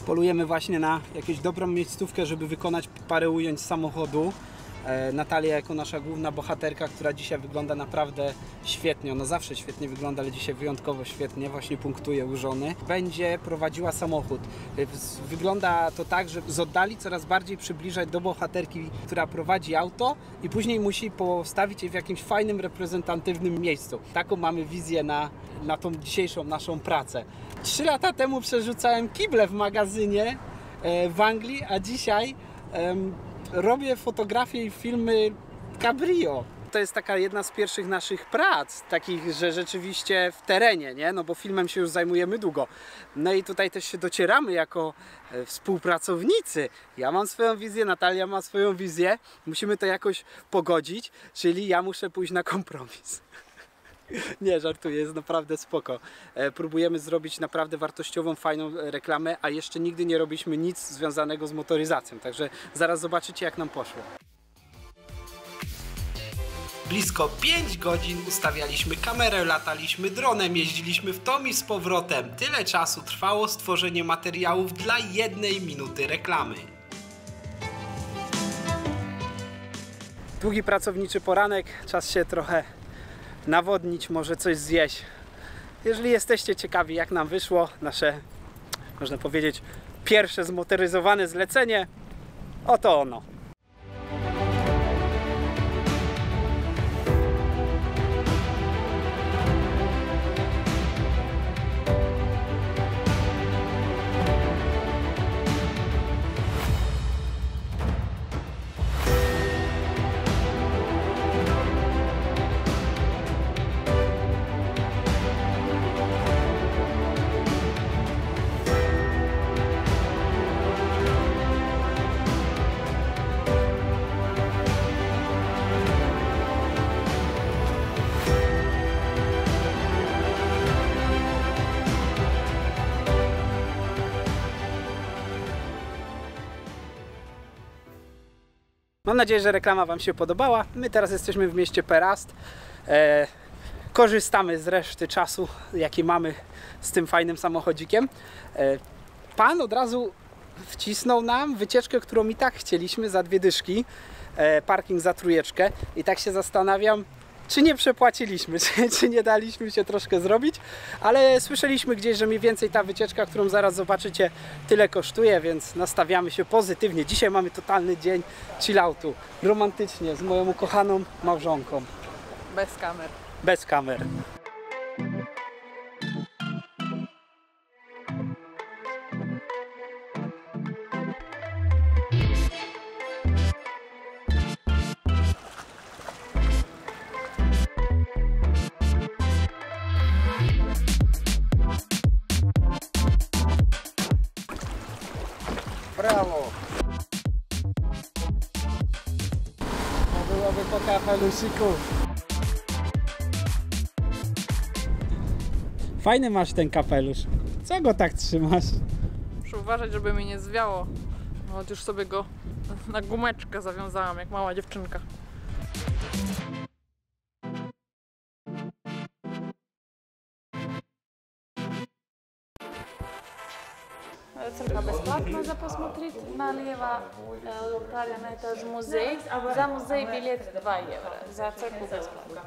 Polujemy właśnie na jakąś dobrą miejscówkę, żeby wykonać parę ujęć z samochodu. Natalia jako nasza główna bohaterka, która dzisiaj wygląda naprawdę świetnie, ona zawsze świetnie wygląda, ale dzisiaj wyjątkowo świetnie, właśnie punktuje u żony, będzie prowadziła samochód. Wygląda to tak, że z oddali coraz bardziej przybliżać do bohaterki, która prowadzi auto i później musi postawić je w jakimś fajnym, reprezentatywnym miejscu. Taką mamy wizję na tą dzisiejszą naszą pracę. 3 lata temu przerzucałem kible w magazynie w Anglii, a dzisiaj robię fotografie i filmy cabrio. To jest taka jedna z pierwszych naszych prac, takich, że rzeczywiście w terenie, nie? No bo filmem się już zajmujemy długo. No i tutaj też się docieramy jako współpracownicy. Ja mam swoją wizję, Natalia ma swoją wizję. Musimy to jakoś pogodzić, czyli ja muszę pójść na kompromis. Nie, żartuję, jest naprawdę spoko. Próbujemy zrobić naprawdę wartościową, fajną reklamę, a jeszcze nigdy nie robiliśmy nic związanego z motoryzacją. Także zaraz zobaczycie, jak nam poszło. Blisko 5 godzin ustawialiśmy kamerę, lataliśmy dronem, jeździliśmy w tom i z powrotem. Tyle czasu trwało stworzenie materiałów dla 1 minuty reklamy. Długi pracowniczy poranek, czas się trochę nawodnić, może coś zjeść. Jeżeli jesteście ciekawi, jak nam wyszło nasze, można powiedzieć, pierwsze zmotoryzowane zlecenie, oto ono. Mam nadzieję, że reklama Wam się podobała. My teraz jesteśmy w mieście Perast. Korzystamy z reszty czasu, jaki mamy z tym fajnym samochodzikiem. Pan od razu wcisnął nam wycieczkę, którą i tak chcieliśmy za 2 dyszki. Parking za 3. I tak się zastanawiam, czy nie przepłaciliśmy, czy nie daliśmy się troszkę zrobić, ale słyszeliśmy gdzieś, że mniej więcej ta wycieczka, którą zaraz zobaczycie, tyle kosztuje, więc nastawiamy się pozytywnie. Dzisiaj mamy totalny dzień chilloutu, romantycznie, z moją ukochaną małżonką. Bez kamer. Bez kamer. Brawo! To byłoby po kapelusiku. Fajny masz ten kapelusz. Co go tak trzymasz? Muszę uważać, żeby mi nie zwiało. No, już sobie go na gumeczkę zawiązałam, jak mała dziewczynka. Църква безплатна за посмотреть. Налево правим этаж музей. За музей билет 2 евро. За църкву безплатно.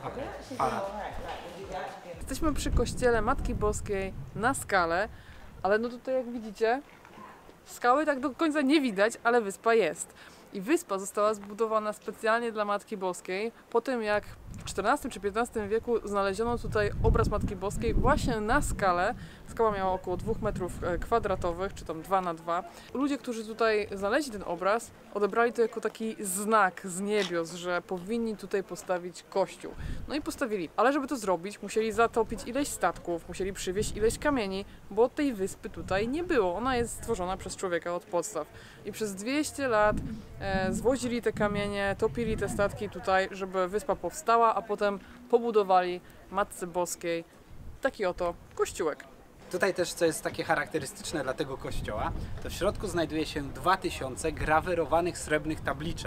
Jesteśmy przy kościele Matki Boskiej na skale, ale no tutaj jak widzicie, skały tak do końca nie widać, ale wyspa jest. I wyspa została zbudowana specjalnie dla Matki Boskiej po tym, jak w XIV czy XV wieku znaleziono tutaj obraz Matki Boskiej właśnie na skale. Skała miała około 2 metrów kwadratowych, czy tam 2 na 2. Ludzie, którzy tutaj znaleźli ten obraz, odebrali to jako taki znak z niebios, że powinni tutaj postawić kościół. No i postawili. Ale żeby to zrobić, musieli zatopić ileś statków, musieli przywieźć ileś kamieni, bo tej wyspy tutaj nie było. Ona jest stworzona przez człowieka od podstaw. I przez 200 lat zwozili te kamienie, topili te statki tutaj, żeby wyspa powstała, a potem pobudowali Matce Boskiej taki oto kościółek. Tutaj też, co jest takie charakterystyczne dla tego kościoła, to w środku znajduje się 2000 grawerowanych srebrnych tabliczek.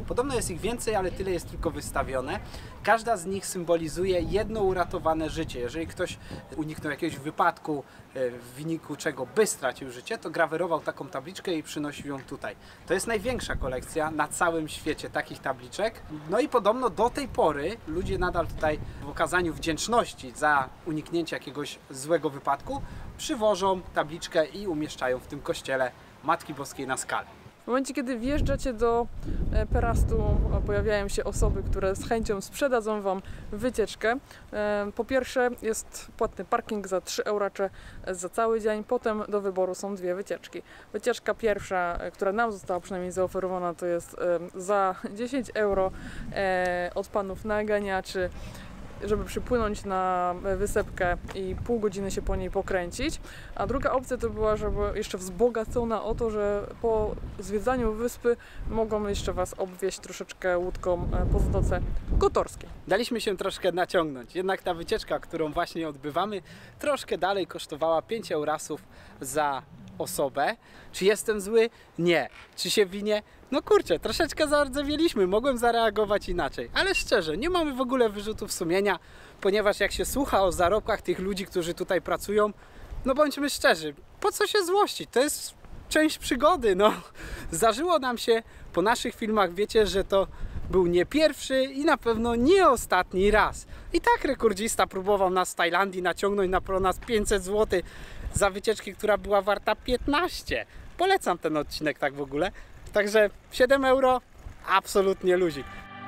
Podobno jest ich więcej, ale tyle jest tylko wystawione. Każda z nich symbolizuje jedno uratowane życie. Jeżeli ktoś uniknął jakiegoś wypadku, w wyniku czego by stracił życie, to grawerował taką tabliczkę i przynosił ją tutaj. To jest największa kolekcja na całym świecie takich tabliczek. No i podobno do tej pory ludzie nadal tutaj w okazaniu wdzięczności za uniknięcie jakiegoś złego wypadku przywożą tabliczkę i umieszczają w tym kościele Matki Boskiej na Skale. W momencie, kiedy wjeżdżacie do Perastu, pojawiają się osoby, które z chęcią sprzedadzą Wam wycieczkę. Po pierwsze jest płatny parking za 3 euracze za cały dzień, potem do wyboru są 2 wycieczki. Wycieczka pierwsza, która nam została przynajmniej zaoferowana, to jest za 10 euro od panów naganiaczy, żeby przypłynąć na wysepkę i pół godziny się po niej pokręcić. A druga opcja to była, żeby jeszcze wzbogacona o to, że po zwiedzaniu wyspy mogą jeszcze Was obwieźć troszeczkę łódką po Zatoce Kotorskiej. Daliśmy się troszkę naciągnąć, jednak ta wycieczka, którą właśnie odbywamy, troszkę dalej kosztowała 5 eurasów za osobę. Czy jestem zły? Nie. Czy się winię? No kurczę, troszeczkę zardzewieliśmy, mogłem zareagować inaczej, ale szczerze, nie mamy w ogóle wyrzutów sumienia, ponieważ jak się słucha o zarobkach tych ludzi, którzy tutaj pracują, no bądźmy szczerzy, po co się złościć? To jest część przygody, no. Zdarzyło nam się po naszych filmach, wiecie, że to był nie pierwszy i na pewno nie ostatni raz. I tak rekordzista próbował nas w Tajlandii naciągnąć na nas 500 zł za wycieczkę, która była warta 15. Polecam ten odcinek tak w ogóle. Także 7 euro, absolutnie luzik.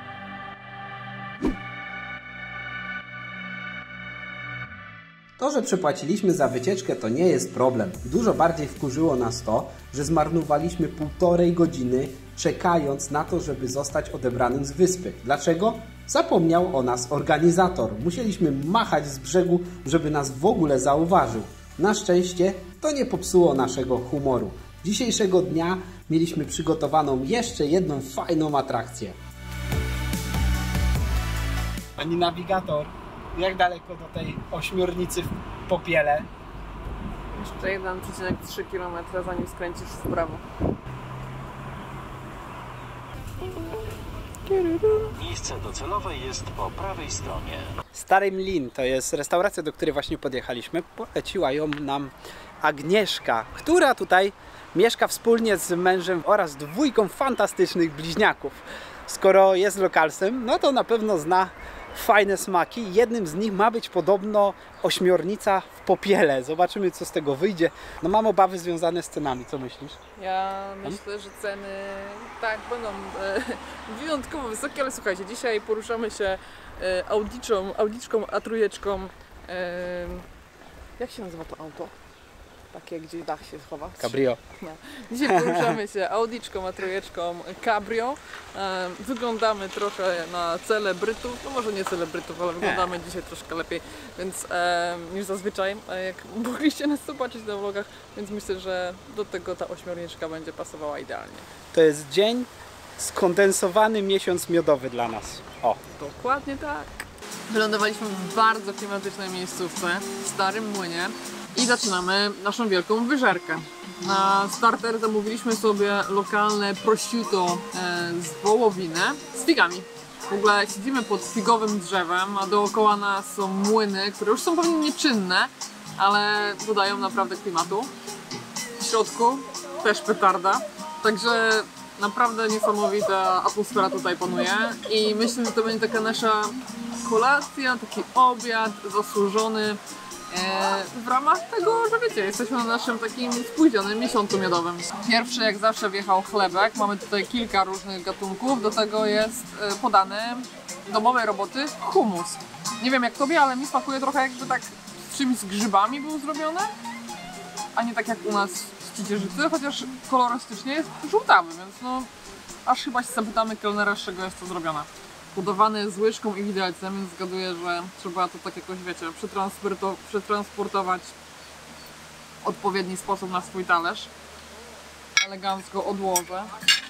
To, że przepłaciliśmy za wycieczkę, to nie jest problem. Dużo bardziej wkurzyło nas to, że zmarnowaliśmy 1,5 godziny czekając na to, żeby zostać odebranym z wyspy. Dlaczego? Zapomniał o nas organizator. Musieliśmy machać z brzegu, żeby nas w ogóle zauważył. Na szczęście to nie popsuło naszego humoru. Dzisiejszego dnia mieliśmy przygotowaną jeszcze jedną fajną atrakcję. Pani nawigator, jak daleko do tej ośmiornicy w Popiele? Jeszcze 1,3 km, zanim skręcisz w prawo. Miejsce docelowe jest po prawej stronie. Stary Mlin to jest restauracja, do której właśnie podjechaliśmy. Poleciła ją nam Agnieszka, która tutaj mieszka wspólnie z mężem oraz 2 fantastycznych bliźniaków. Skoro jest lokalsem, no to na pewno zna fajne smaki. Jednym z nich ma być podobno ośmiornica w Popiele. Zobaczymy, co z tego wyjdzie. No mam obawy związane z cenami. Co myślisz? Ja myślę, że ceny tak będą wyjątkowo wysokie, ale słuchajcie, dzisiaj poruszamy się Audiczką A3. Jak się nazywa to auto? Takie, gdzie dach się schowa. Cabrio. No. Dzisiaj poruszamy się Audiczką A3 Cabrio. Wyglądamy trochę na celebrytów, no może nie celebrytów, ale wyglądamy dzisiaj troszkę lepiej, więc niż zazwyczaj, jak mogliście nas zobaczyć na vlogach, więc myślę, że do tego ta ośmiorniczka będzie pasowała idealnie. To jest dzień skondensowany miesiąc miodowy dla nas. O. Dokładnie tak. Wylądowaliśmy w bardzo klimatycznej miejscówce, w Starym Młynie. I zaczynamy naszą wielką wyżerkę. Na starter zamówiliśmy sobie lokalne prosciutto z wołowiny z figami. W ogóle siedzimy pod figowym drzewem, a dookoła nas są młyny, które już są pewnie nieczynne, ale dodają naprawdę klimatu. W środku też petarda, także naprawdę niesamowita atmosfera tutaj panuje i myślę, że to będzie taka nasza kolacja, taki obiad zasłużony w ramach tego, że wiecie, jesteśmy na naszym takim spóźnionym miesiącu miodowym. Pierwszy jak zawsze wjechał chlebek, mamy tutaj kilka różnych gatunków, do tego jest podany domowej roboty hummus. Nie wiem jak tobie, ale mi smakuje trochę jakby tak z czymś z grzybami był zrobione, a nie tak jak u nas w ciecierzycy, chociaż kolorystycznie jest żółtawy, więc no aż chyba się zapytamy kelnera, z czego jest to zrobione. Udawany z łyżką i widelcem, więc zgaduję, że trzeba to tak jakoś, wiecie, przetransportować w odpowiedni sposób na swój talerz. Elegancko odłożę.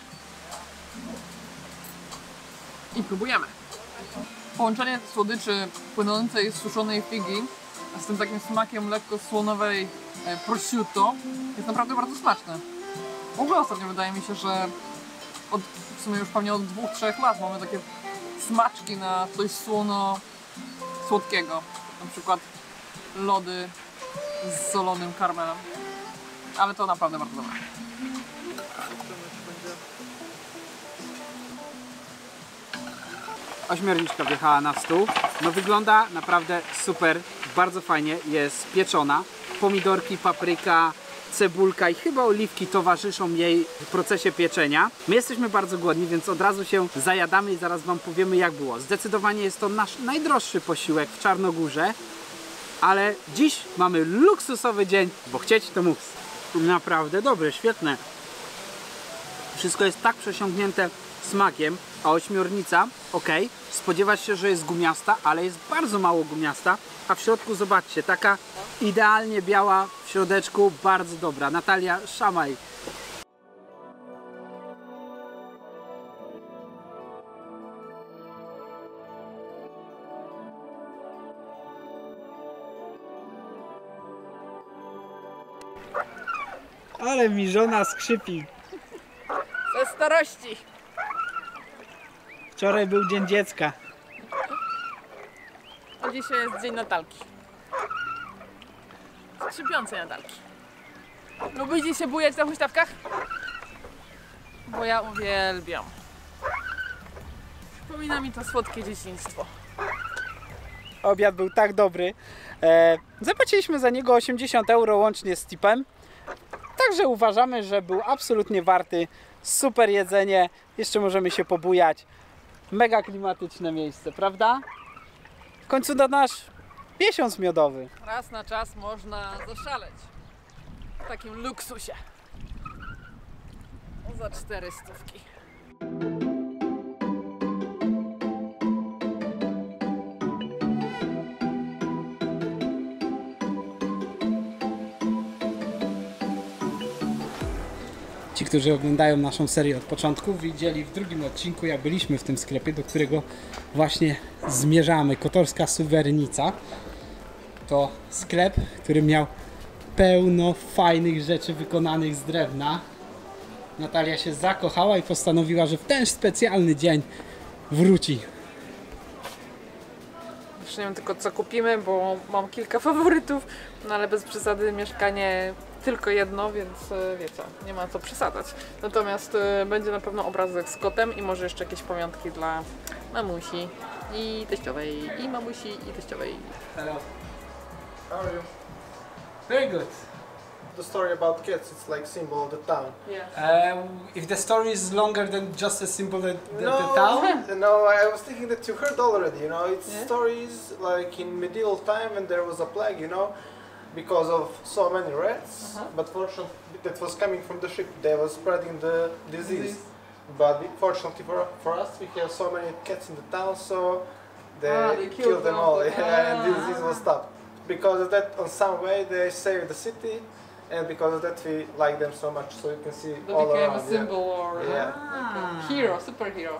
I próbujemy. Połączenie słodyczy płynącej z suszonej figi z tym takim smakiem lekko słonowej prosciutto jest naprawdę bardzo smaczne. W ogóle ostatnio wydaje mi się, że w sumie już pewnie od 2-3 lat mamy takie smaczki na coś słodkiego. Na przykład lody z solonym karmelem. Ale to naprawdę bardzo dobre. Ośmiorniczka wjechała na stół. No wygląda naprawdę super, bardzo fajnie. Jest pieczona. Pomidorki, papryka, cebulka i chyba oliwki towarzyszą jej w procesie pieczenia. My jesteśmy bardzo głodni, więc od razu się zajadamy i zaraz Wam powiemy, jak było. Zdecydowanie jest to nasz najdroższy posiłek w Czarnogórze, ale dziś mamy luksusowy dzień, bo chcieć to móc. Naprawdę dobre, świetne. Wszystko jest tak przesiąknięte smakiem, a ośmiornica, ok, spodziewać się, że jest gumiasta, ale jest bardzo mało gumiasta, a w środku zobaczcie, taka idealnie biała w środeczku, bardzo dobra. Natalia, szamaj. Ale mi żona skrzypi. Ze starości! Wczoraj był Dzień Dziecka. A dzisiaj jest Dzień Natalki. Skrzypiącej Natalki. Lubicie się bujać na huśtawkach? Bo ja uwielbiam. Przypomina mi to słodkie dzieciństwo. Obiad był tak dobry. Zapłaciliśmy za niego 80 euro łącznie z tipem. Także uważamy, że był absolutnie warty. Super jedzenie. Jeszcze możemy się pobujać. Mega klimatyczne miejsce, prawda? W końcu to nasz miesiąc miodowy. Raz na czas można zaszaleć. W takim luksusie. Za 400. Ci, którzy oglądają naszą serię od początku, widzieli w drugim odcinku, jak byliśmy w tym sklepie, do którego właśnie zmierzamy. Kotorska Suwerenica. To sklep, który miał pełno fajnych rzeczy wykonanych z drewna. Natalia się zakochała i postanowiła, że w ten specjalny dzień wróci. Już nie wiem tylko co kupimy, bo mam kilka faworytów, no ale bez przesady mieszkanie tylko jedno, więc wiecie, nie ma co przesadzać. Natomiast będzie na pewno obrazek z kotem i może jeszcze jakieś pamiątki dla mamusi i teściowej, i mamusi i teściowej. Hello. How are you? Very good. The story about cats, it's like symbol of the town. If the story is longer than just a symbol of the No, town? no, I was thinking that you heard already, you know, it's Yeah. stories like in medieval time when there was a plague, you know, because of so many rats, but fortunately that was coming from the ship, they were spreading the disease. But fortunately for us, we have so many cats in the town, so they killed them all, yeah, and the disease was stopped. Because of that, on some way, they saved the city, and because of that, we like them so much, so you can see That all became around. a symbol or Yeah. hero, superhero.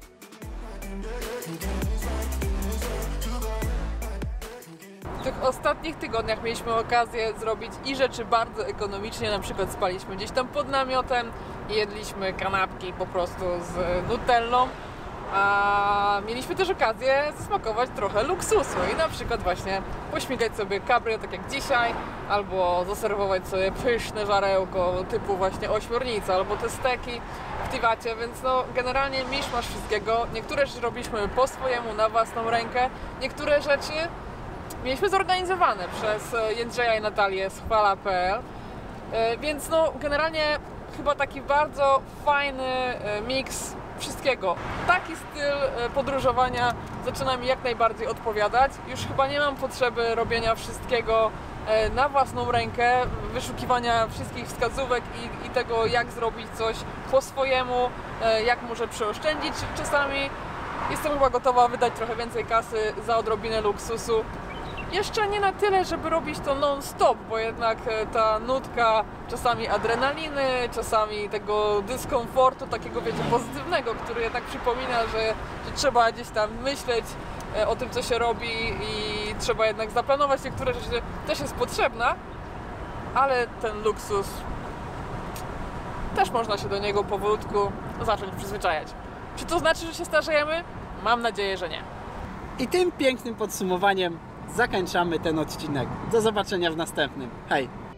W tych ostatnich tygodniach mieliśmy okazję zrobić i rzeczy bardzo ekonomicznie, na przykład spaliśmy gdzieś tam pod namiotem i jedliśmy kanapki po prostu z nutellą, a mieliśmy też okazję zasmakować trochę luksusu i na przykład właśnie pośmigać sobie cabrio tak jak dzisiaj, albo zaserwować sobie pyszne żarełko typu właśnie ośmiornica, albo te steki w tiwacie, więc no generalnie miszmasz wszystkiego. Niektóre rzeczy robiliśmy po swojemu, na własną rękę, niektóre rzeczy mieliśmy zorganizowane przez Jędrzeja i Natalię z chwala.pl, więc no generalnie chyba taki bardzo fajny miks wszystkiego. Taki styl podróżowania zaczyna mi jak najbardziej odpowiadać. Już chyba nie mam potrzeby robienia wszystkiego na własną rękę, wyszukiwania wszystkich wskazówek i tego, jak zrobić coś po swojemu, jak może przeoszczędzić. Czasami jestem chyba gotowa wydać trochę więcej kasy za odrobinę luksusu. Jeszcze nie na tyle, żeby robić to non-stop, bo jednak ta nutka czasami adrenaliny, czasami tego dyskomfortu, takiego wiecie, pozytywnego, który jednak przypomina, że trzeba gdzieś tam myśleć o tym, co się robi i trzeba jednak zaplanować niektóre rzeczy, też jest potrzebna, ale ten luksus też można się do niego powolutku zacząć przyzwyczajać. Czy to znaczy, że się starzejemy? Mam nadzieję, że nie. I tym pięknym podsumowaniem zakończamy ten odcinek. Do zobaczenia w następnym. Hej!